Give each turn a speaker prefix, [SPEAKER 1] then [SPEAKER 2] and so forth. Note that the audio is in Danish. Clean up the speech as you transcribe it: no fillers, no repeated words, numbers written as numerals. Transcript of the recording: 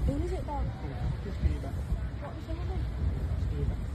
[SPEAKER 1] Who is it, Bob?
[SPEAKER 2] Just be back.
[SPEAKER 1] What was the name?
[SPEAKER 2] Steve.